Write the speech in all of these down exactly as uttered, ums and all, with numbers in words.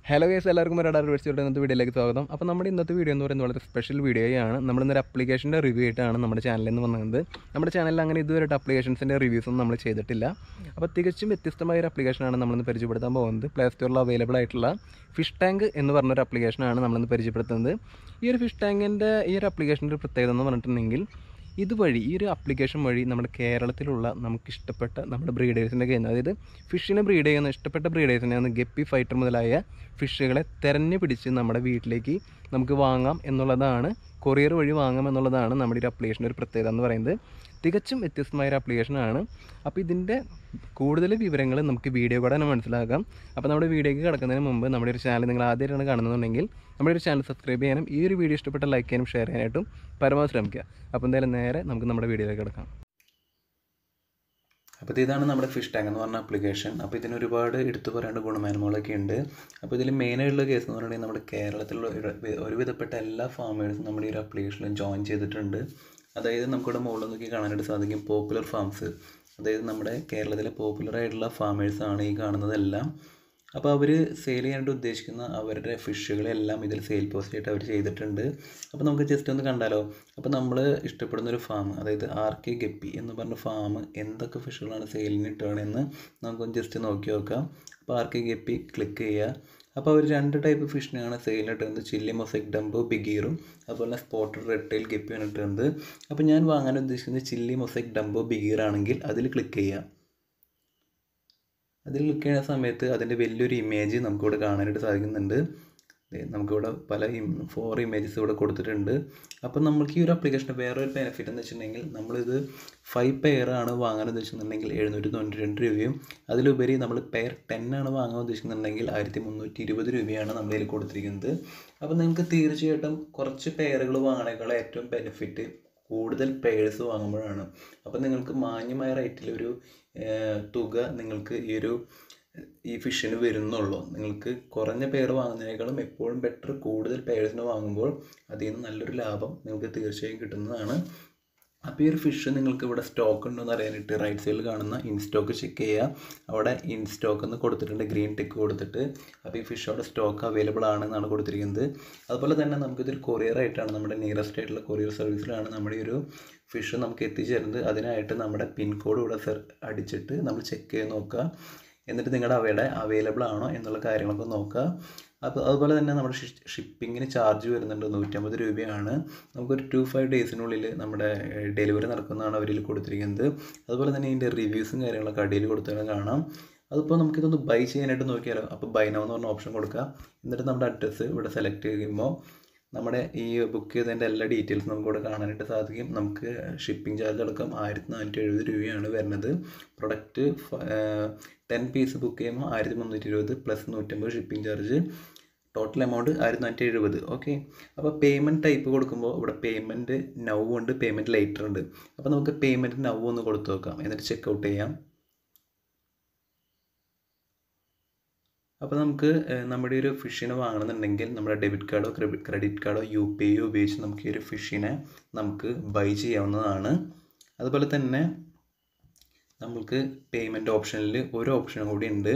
Hello guys, എല്ലാവർക്കും ഒരു അഡാർ വേഴ്സിയുടെ ഇന്നത്തെ വീഡിയോയിലേക്ക് സ്വാഗതം. അപ്പോൾ നമ്മുടെ ഇന്നത്തെ വീഡിയോ എന്ന് പറയുന്നത് വളരെ സ്പെഷ്യൽ വീഡിയോയാണ്. നമ്മൾ ഇന്നൊരു അപ്ലിക്കേഷൻ്റെ റിവ്യൂ ആയിട്ടാണ് നമ്മുടെ ചാനലിൽ നിന്ന് വന്നത്. നമ്മുടെ ചാനലിൽ അങ്ങനെ ഇതുവരെ അപ്ലിക്കേഷൻസിൻ്റെ റിവ്യൂസ് ഒന്നും നമ്മൾ ചെയ്തിട്ടില്ല. അപ്പോൾ തികച്ചും വ്യത്യസ്തമായ ഒരു അപ്ലിക്കേഷനാണ് നമ്മളിന്ന് പരിചയപ്പെടുത്താൻ പോകുന്നത്. പ്ലേ സ്റ്റോറിൽ അവൈലബിൾ ആയിട്ടുള്ള ഫിഷ് ടാങ്ക് എന്ന് പറഞ്ഞൊരു അപ്ലിക്കേഷനാണ് നമ്മളിന്ന് പരിചയപ്പെടുത്തുന്നത്. ഈ ഒരു ഫിഷ് ടാങ്കിൻ്റെ ഈ ഒരു അപ്ലിക്കേഷൻ്റെ പ്രത്യേകത എന്ന് പറഞ്ഞിട്ടുണ്ടെങ്കിൽ, ഇതുവഴി ഈ ഒരു ആപ്ലിക്കേഷൻ വഴി നമ്മുടെ കേരളത്തിലുള്ള നമുക്കിഷ്ടപ്പെട്ട നമ്മുടെ ബ്രീഡേഴ്സിൻ്റെ കയ്യിൽ നിന്ന്, അതായത് ഫിഷിനെ ബ്രീഡ് ചെയ്യുന്ന ഇഷ്ടപ്പെട്ട ബ്രീഡേഴ്സിനെ ഒന്ന് ഗപ്പി ഫൈറ്റർ മുതലായ ഫിഷുകളെ തെരഞ്ഞു പിടിച്ച് നമ്മുടെ വീട്ടിലേക്ക് നമുക്ക് വാങ്ങാം എന്നുള്ളതാണ്, കൊറിയർ വഴി വാങ്ങാം എന്നുള്ളതാണ് നമ്മുടെ ഒരു അപ്ലിക്കേഷൻ്റെ ഒരു പ്രത്യേകത എന്ന് പറയുന്നത്. തികച്ചും വ്യത്യസ്തമായ ഒരു അപ്ലിക്കേഷനാണ്. അപ്പോൾ ഇതിൻ്റെ കൂടുതൽ വിവരങ്ങൾ നമുക്ക് വീഡിയോ കൂടെ തന്നെ മനസ്സിലാക്കാം. അപ്പോൾ നമ്മുടെ വീഡിയോയ്ക്ക് കിടക്കുന്നതിന് മുമ്പ് നമ്മുടെ ഒരു ചാനൽ നിങ്ങൾ ആദ്യമായിട്ടാണ് കാണുന്നുണ്ടെങ്കിൽ നമ്മുടെ ഒരു ചാനൽ സബ്സ്ക്രൈബ് ചെയ്യാനും ഈ ഒരു വീഡിയോ ഇഷ്ടപ്പെട്ട ലൈക്ക് ചെയ്യാനും ഷെയർ ചെയ്യാനായിട്ടും പരമാവധി ശ്രമിക്കുക. അപ്പോൾ എന്തായാലും നേരെ നമുക്ക് നമ്മുടെ വീഡിയോയിലേക്ക് കിടക്കാം. അപ്പോൾ ഇതാണ് നമ്മുടെ ഫിഷ് ടാങ്ക് എന്ന് പറഞ്ഞ ആപ്ലിക്കേഷൻ. അപ്പോൾ ഇതിന് ഒരുപാട് എടുത്തു പറയേണ്ട ഗുണമേന്മകളൊക്കെ ഉണ്ട്. അപ്പോൾ ഇതിൽ മെയിനായിട്ടുള്ള കേസ് എന്ന് പറഞ്ഞിട്ടുണ്ടെങ്കിൽ നമ്മുടെ കേരളത്തിലുള്ള ഒരുവിധപ്പെട്ട എല്ലാ ഫാമേഴ്സും നമ്മുടെ ഈ ഒരു ആപ്ലിക്കേഷനിൽ ജോയിൻ ചെയ്തിട്ടുണ്ട്. അതായത് നമുക്കിവിടെ മുകളിൽ നോക്കി കാണാനായിട്ട് സാധിക്കും പോപ്പുലർ ഫാംസ്. അതായത് നമ്മുടെ കേരളത്തിലെ പോപ്പുലർ ആയിട്ടുള്ള ഫാമേഴ്സാണ് ഈ കാണുന്നതെല്ലാം. അപ്പോൾ അവർ സെയിൽ ചെയ്യാനായിട്ട് ഉദ്ദേശിക്കുന്ന അവരുടെ ഫിഷുകളെല്ലാം ഇതിൽ സെയിൽ പോസ്റ്റ് ആയിട്ട് അവർ ചെയ്തിട്ടുണ്ട്. അപ്പോൾ നമുക്ക് ജസ്റ്റ് ഒന്ന് കണ്ടാലോ. അപ്പോൾ നമ്മൾ ഇഷ്ടപ്പെടുന്നൊരു ഫാം, അതായത് ആർ കെ ഗപ്പി എന്ന് പറഞ്ഞ ഫാം എന്തൊക്കെ ഫിഷുകളാണ് സെയിലിന് ഇട്ടുകയാണെന്ന് നമുക്കൊന്ന് ജസ്റ്റ് നോക്കി നോക്കാം. അപ്പോൾ ആർ കെ ഗപ്പി ക്ലിക്ക് ചെയ്യുക. അപ്പോൾ അവർ രണ്ട് ടൈപ്പ് ഫിഷിനെയാണ് സെയിലിന് ഇട്ടുന്നത്. ചില്ലി മൊസൈക് ഡംബോ ബിഗീറും അതുപോലെ തന്നെ സ്പോട്ടഡ് റെഡ് ടൈൽ ഗപ്പിയാണ് ഇട്ടുന്നത്. അപ്പോൾ ഞാൻ വാങ്ങാൻ ഉദ്ദേശിക്കുന്നത് ചില്ലി മൊസൈക് ഡംബോ ബിഗീർ ആണെങ്കിൽ അതിൽ ക്ലിക്ക് ചെയ്യുക. അതിൽ ക്ലിക്ക് ചെയ്യുന്ന സമയത്ത് അതിൻ്റെ വലിയൊരു ഇമേജ് നമുക്കിവിടെ കാണാനായിട്ട് സാധിക്കുന്നുണ്ട്. നമുക്കിവിടെ പല ഫോർ ഇമേജസ് ഇവിടെ കൊടുത്തിട്ടുണ്ട്. അപ്പോൾ നമുക്ക് ഈ ഒരു ആപ്ലിക്കേഷൻ്റെ വേറൊരു ബെനിഫിറ്റ് എന്ന് വെച്ചിട്ടുണ്ടെങ്കിൽ, നമ്മളിത് ഫൈവ് പെയറാണ് വാങ്ങാൻ ഉദ്ദേശിക്കുന്നുണ്ടെങ്കിൽ എഴുന്നൂറ്റി തൊണ്ണൂറ്റി രണ്ട് രൂപയും, അതിലുപരി നമ്മൾ പെയർ ടെൻ ആണ് വാങ്ങാൻ ഉദ്ദേശിക്കുന്നുണ്ടെങ്കിൽ ആയിരത്തി മുന്നൂറ്റി ഇരുപത് രൂപയാണ് നമ്മളിതിൽ കൊടുത്തിരിക്കുന്നത്. അപ്പോൾ നിങ്ങൾക്ക് തീർച്ചയായിട്ടും കുറച്ച് പെയറുകൾ വാങ്ങണേക്കാൾ ഏറ്റവും ബെനിഫിറ്റ് കൂടുതൽ പെയർസ് വാങ്ങുമ്പോഴാണ്. അപ്പോൾ നിങ്ങൾക്ക് മാന്യമായ റേറ്റിൽ ഒരു തുക നിങ്ങൾക്ക് ഈ ഒരു ഈ ഫിഷിന് വരുന്നുള്ളൂ. നിങ്ങൾക്ക് കുറഞ്ഞ പെയർ വാങ്ങുന്നതിനേക്കാളും എപ്പോഴും ബെറ്റർ കൂടുതൽ പെയർസിന് വാങ്ങുമ്പോൾ അതിൽ നിന്ന് നല്ലൊരു ലാഭം നിങ്ങൾക്ക് തീർച്ചയായും കിട്ടുന്നതാണ്. അപ്പോൾ ഈ ഒരു ഫിഷ് നിങ്ങൾക്ക് ഇവിടെ സ്റ്റോക്ക് ഉണ്ടോ എന്ന് അറിയാനായിട്ട് റൈറ്റ് സൈഡിൽ കാണുന്ന ഇൻ സ്റ്റോക്ക് ചെക്ക് ചെയ്യുക. അവിടെ ഇൻ സ്റ്റോക്ക് എന്ന് കൊടുത്തിട്ടുണ്ട്, ഗ്രീൻ ടിക്ക് കൊടുത്തിട്ട്. അപ്പോൾ ഈ ഫിഷ് അവിടെ സ്റ്റോക്ക് അവൈലബിൾ ആണെന്നാണ് കൊടുത്തിരിക്കുന്നത്. അതുപോലെ തന്നെ നമുക്കിതൊരു കൊറിയർ ആയിട്ടാണ്, നമ്മുടെ നിയറസ്റ്റ് ആയിട്ടുള്ള കൊറിയർ സർവീസിലാണ് നമ്മുടെ ഈ ഒരു ഫിഷ് നമുക്ക് എത്തിച്ചേരുന്നത്. അതിനായിട്ട് നമ്മുടെ പിൻകോഡ് ഇവിടെ സെർ അടിച്ചിട്ട് നമ്മൾ ചെക്ക് ചെയ്ത് നോക്കുക. എന്നിട്ട് നിങ്ങളുടെ അവയുടെ അവൈലബിൾ ആണോ എന്നുള്ള കാര്യങ്ങളൊക്കെ നോക്കുക. അപ്പോൾ അതുപോലെ തന്നെ നമ്മുടെ ഷിപ്പിങ്ങിന് ചാർജ് വരുന്നുണ്ട്, നൂറ്റമ്പത് രൂപയാണ്. നമുക്കൊരു ടു ഫൈവ് ഡേയ്സിനുള്ളിൽ നമ്മുടെ ഡെലിവറി നടക്കുന്നതാണ് അവരിൽ കൊടുത്തിരിക്കുന്നത്. അതുപോലെ തന്നെ ഇതിൻ്റെ റിവ്യൂസും കാര്യങ്ങളൊക്കെ അടിയിൽ കൊടുത്താൽ കാണാം. അതിപ്പോൾ നമുക്കിതൊന്ന് ബൈ ചെയ്യാനായിട്ട് നോക്കിയാലോ. അപ്പോൾ ബൈ നൗ എന്ന് പറഞ്ഞ ഓപ്ഷൻ കൊടുക്കുക. എന്നിട്ട് നമ്മുടെ അഡ്രസ്സ് ഇവിടെ സെലക്ട് ചെയ്യുമ്പോൾ നമ്മുടെ ഈ ബുക്ക് ചെയ്തതിൻ്റെ എല്ലാ ഡീറ്റെയിൽസും നമുക്കിവിടെ കാണാനായിട്ട് സാധിക്കും. നമുക്ക് ഷിപ്പിംഗ് ചാർജ് അടക്കം ആയിരത്തി നാനൂറ്റി എഴുപത് രൂപയാണ് വരുന്നത്. പ്രൊഡക്റ്റ് ടെൻ പീസ് ബുക്ക് ചെയ്യുമ്പോൾ ആയിരത്തി മുന്നൂറ്റി ഇരുപത് പ്ലസ് നൂറ്റമ്പത് ഷിപ്പിംഗ് ചാർജ്, ടോട്ടൽ എമൗണ്ട് ആയിരത്തി നാനൂറ്റി എഴുപത്. ഓക്കെ. അപ്പോൾ പേയ്മെൻറ്റ് ടൈപ്പ് കൊടുക്കുമ്പോൾ ഇവിടെ പേയ്മെൻറ്റ് നൗ ഉണ്ട്, പേയ്മെൻറ്റ് ലേറ്റർ ഉണ്ട്. അപ്പോൾ നമുക്ക് പേയ്മെൻറ്റ് നൗ ഒന്ന് കൊടുത്തു നോക്കാം. എന്നിട്ട് ചെക്കൗട്ട് ചെയ്യാം. അപ്പോൾ നമുക്ക് നമ്മുടെ ഒരു ഫിഷിനെ വാങ്ങണമെന്നുണ്ടെങ്കിൽ നമ്മുടെ ഡെബിറ്റ് കാർഡോ ക്രെഡിറ്റ് കാർഡോ യു പി ഐയോ ഉപയോഗിച്ച് നമുക്ക് ഈ ഒരു ഫിഷിനെ നമുക്ക് ബൈ ചെയ്യാവുന്നതാണ്. അതുപോലെ തന്നെ നമുക്ക് പേയ്മെൻറ്റ് ഓപ്ഷനിൽ ഒരു ഓപ്ഷനും കൂടി ഉണ്ട്.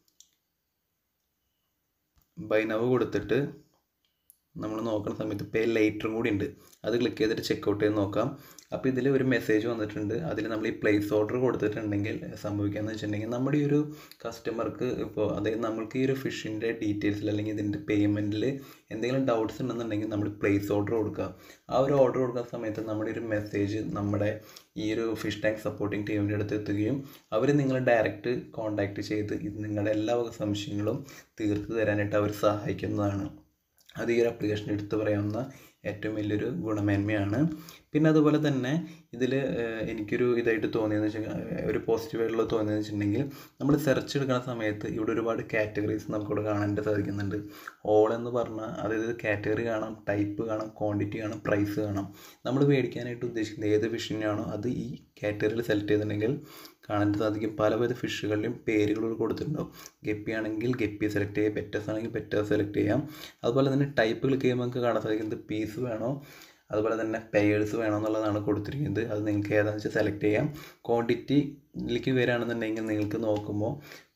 ബൈ നൗ കൊടുത്തിട്ട് നമ്മൾ നോക്കുന്ന സമയത്ത് പേ ലേറ്ററും കൂടി ഉണ്ട്. അത് ക്ലിക്ക് ചെയ്തിട്ട് ചെക്കൗട്ട് ചെയ്ത് നോക്കാം. അപ്പോൾ ഇതിൽ ഒരു മെസ്സേജ് വന്നിട്ടുണ്ട്. അതിൽ നമ്മൾ ഈ പ്ലേസ് ഓർഡർ കൊടുത്തിട്ടുണ്ടെങ്കിൽ സംഭവിക്കുകയെന്ന് വെച്ചിട്ടുണ്ടെങ്കിൽ, നമ്മുടെ ഈ ഒരു കസ്റ്റമർക്ക് ഇപ്പോൾ, അതായത് നമ്മൾക്ക് ഈ ഒരു ഫിഷിൻ്റെ ഡീറ്റെയിൽസിൽ അല്ലെങ്കിൽ ഇതിൻ്റെ പേയ്മെൻറ്റിൽ എന്തെങ്കിലും ഡൗട്ട്സ് ഉണ്ടെന്നുണ്ടെങ്കിൽ നമ്മൾ പ്ലേസ് ഓർഡർ കൊടുക്കുക. ആ ഒരു ഓർഡർ കൊടുക്കുന്ന സമയത്ത് നമ്മുടെ ഒരു മെസ്സേജ് നമ്മുടെ ഈ ഒരു ഫിഷ് ടാങ്ക് സപ്പോർട്ടിങ് ടീമിൻ്റെ അടുത്ത് എത്തുകയും അവർ നിങ്ങളെ ഡയറക്റ്റ് കോൺടാക്റ്റ് ചെയ്ത് ഇത് നിങ്ങളുടെ എല്ലാ വക സംശയങ്ങളും തീർത്ത് തരാനായിട്ട് അവർ സഹായിക്കുന്നതാണ്. അത് ഈ ഒരു ആപ്ലിക്കേഷൻ എടുത്ത് പറയാവുന്ന ഏറ്റവും വലിയൊരു ഗുണമേന്മയാണ്. പിന്നെ അതുപോലെ തന്നെ ഇതിൽ എനിക്കൊരു ഇതായിട്ട് തോന്നിയെന്ന് വെച്ചാൽ, ഒരു പോസിറ്റീവായിട്ടുള്ള തോന്നിയെന്ന് വെച്ചിട്ടുണ്ടെങ്കിൽ, നമ്മൾ സെർച്ച് എടുക്കുന്ന സമയത്ത് ഇവിടെ ഒരുപാട് കാറ്റഗറീസ് നമുക്കിവിടെ കാണാനായിട്ട് സാധിക്കുന്നുണ്ട്. ഓൾ എന്ന് പറഞ്ഞാൽ അതായത് കാറ്റഗറി കാണാം, ടൈപ്പ് കാണാം, ക്വാണ്ടിറ്റി കാണാം, പ്രൈസ് കാണാം. നമ്മൾ മേടിക്കാനായിട്ട് ഉദ്ദേശിക്കുന്നത് ഏത് ഫിഷിനാണോ അത് ഈ കാറ്റഗറിയിൽ സെലക്ട് ചെയ്തിട്ടുണ്ടെങ്കിൽ കാണാനായിട്ട് സാധിക്കും. പല പല ഫിഷുകളുടെയും പേരുകൾ കൊടുത്തിട്ടുണ്ടാവും. ഗപ്പി ആണെങ്കിൽ ഗപ്പി സെലക്ട് ചെയ്യാം, പെറ്റേഴ്സ് ആണെങ്കിൽ പെറ്റേഴ്സ് സെലക്ട് ചെയ്യാം. അതുപോലെ തന്നെ ടൈപ്പ് ക്ലിക്ക് ചെയ്യുമ്പോൾ നമുക്ക് കാണാൻ സാധിക്കുന്നത് പീസ് വേണോ അതുപോലെ തന്നെ പെയേഴ്സ് വേണമെന്നുള്ളതാണ് കൊടുത്തിരിക്കുന്നത്. അത് നിങ്ങൾക്ക് ഏതാണെന്ന് വെച്ചാൽ സെലക്ട് ചെയ്യാം. ക്വാണ്ടിറ്റിയിലേക്ക് വരികയാണെന്നുണ്ടെങ്കിൽ നിങ്ങൾക്ക് നോക്കുമ്പോൾ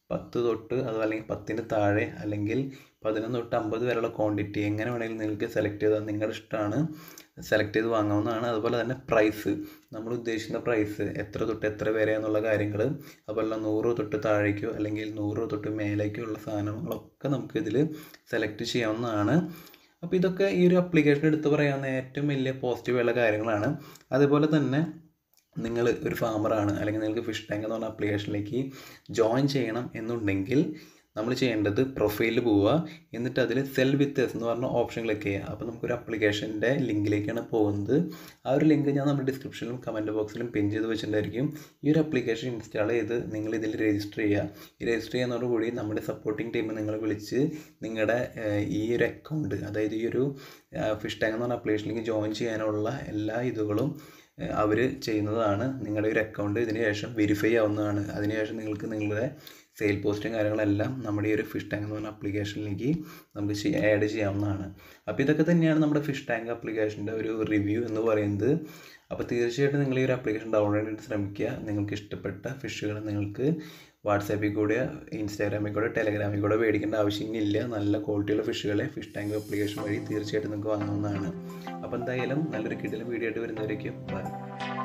പത്ത് തൊട്ട് അത് അല്ലെങ്കിൽ പത്തിന് താഴെ അല്ലെങ്കിൽ പതിനൊന്ന് തൊട്ട് അമ്പത് വരെയുള്ള ക്വാണ്ടിറ്റി എങ്ങനെ വേണമെങ്കിലും നിങ്ങൾക്ക് സെലക്ട് ചെയ്താൽ നിങ്ങളുടെ ഇഷ്ടമാണ്, സെലക്ട് ചെയ്ത് വാങ്ങാവുന്നതാണ്. അതുപോലെ തന്നെ പ്രൈസ്, നമ്മൾ ഉദ്ദേശിക്കുന്ന പ്രൈസ് എത്ര തൊട്ട് എത്ര വരെ എന്നുള്ള കാര്യങ്ങൾ, അതുപോലെ നൂറ് തൊട്ട് താഴേക്കോ അല്ലെങ്കിൽ നൂറ് തൊട്ട് മേലേക്കോ ഉള്ള സാധനങ്ങളൊക്കെ നമുക്ക് ഇതിൽ സെലക്ട് ചെയ്യാവുന്നതാണ്. അപ്പോൾ ഇതൊക്കെ ഈ ഒരു ആപ്ലിക്കേഷൻ എടുത്ത് പറയാവുന്ന ഏറ്റവും വലിയ പോസിറ്റീവായുള്ള കാര്യങ്ങളാണ്. അതുപോലെ തന്നെ നിങ്ങൾ ഒരു ഫാമറാണ് അല്ലെങ്കിൽ നിങ്ങൾക്ക് ഫിഷ് ടാങ്ക് എന്ന് പറഞ്ഞ ആപ്ലിക്കേഷനിലേക്ക് ജോയിൻ ചെയ്യണം എന്നുണ്ടെങ്കിൽ നമ്മൾ ചെയ്യേണ്ടത് പ്രൊഫൈലിൽ പോവുക, എന്നിട്ട് അതിൽ സെൽ വിത്ത് എസ് എന്ന് പറഞ്ഞ ഓപ്ഷൻ ക്ലിക്ക് ചെയ്യുക. അപ്പോൾ നമുക്കൊരു ആപ്ലിക്കേഷൻ്റെ ലിങ്കിലേക്കാണ് പോകുന്നത്. ആ ഒരു ലിങ്ക് ഞാൻ നമ്മുടെ ഡിസ്ക്രിപ്ഷനിലും കമൻറ്റ് ബോക്സിലും പിൻ ചെയ്ത് വെച്ചിട്ടുണ്ടായിരിക്കും. ഈ ഒരു ആപ്ലിക്കേഷൻ ഇൻസ്റ്റാൾ ചെയ്ത് നിങ്ങൾ ഇതിൽ രജിസ്റ്റർ ചെയ്യുക. ഈ രജിസ്റ്റർ ചെയ്യുന്നതോടുകൂടി നമ്മുടെ സപ്പോർട്ടിംഗ് ടീം നിങ്ങളെ വിളിച്ച് നിങ്ങളുടെ ഈ ഒരു അക്കൗണ്ട്, അതായത് ഈ ഒരു ഫിഷ് ടാങ്ക് എന്ന് പറഞ്ഞ ആപ്ലിക്കേഷനിലേക്ക് ജോയിൻ ചെയ്യാനുള്ള എല്ലാ ഇതുകളും അവർ ചെയ്യുന്നതാണ്. നിങ്ങളുടെ ഒരു അക്കൗണ്ട് ഇതിന് ശേഷം വെരിഫൈ ആവുന്നതാണ്. അതിനുശേഷം നിങ്ങൾക്ക് നിങ്ങളുടെ സെയിൽ പോസ്റ്റും കാര്യങ്ങളെല്ലാം നമ്മുടെ ഈ ഒരു ഫിഷ് ടാങ്ക് എന്ന് പറഞ്ഞ ആപ്ലിക്കേഷനിലേക്ക് നമുക്ക് ആഡ് ചെയ്യാവുന്നതാണ്. അപ്പോൾ ഇതൊക്കെ തന്നെയാണ് നമ്മുടെ ഫിഷ് ടാങ്ക് ആപ്ലിക്കേഷൻ്റെ ഒരു റിവ്യൂ എന്ന് പറയുന്നത്. അപ്പോൾ തീർച്ചയായിട്ടും നിങ്ങൾ ഈ ഒരു ആപ്ലിക്കേഷൻ ഡൗൺലോഡ് ചെയ്ത് ശ്രമിക്കുക. നിങ്ങൾക്ക് ഇഷ്ടപ്പെട്ട ഫിഷുകൾ നിങ്ങൾക്ക് വാട്സാപ്പിൽ കൂടെ, ഇൻസ്റ്റാഗ്രാമിൽ കൂടെ, ടെലഗ്രാമിൽ കൂടെ മേടിക്കേണ്ട ആവശ്യമില്ല. നല്ല ക്വാളിറ്റിയുള്ള ഫിഷുകളെ ഫിഷ് ടാങ്ക് ആപ്ലിക്കേഷൻ വഴി തീർച്ചയായിട്ടും നിങ്ങൾക്ക് വാങ്ങാവുന്നതാണ്. അപ്പോൾ എന്തായാലും നല്ലൊരു കിടിലൻ വീഡിയോ ആയിട്ട് വരുന്നവരേക്കും ബൈ.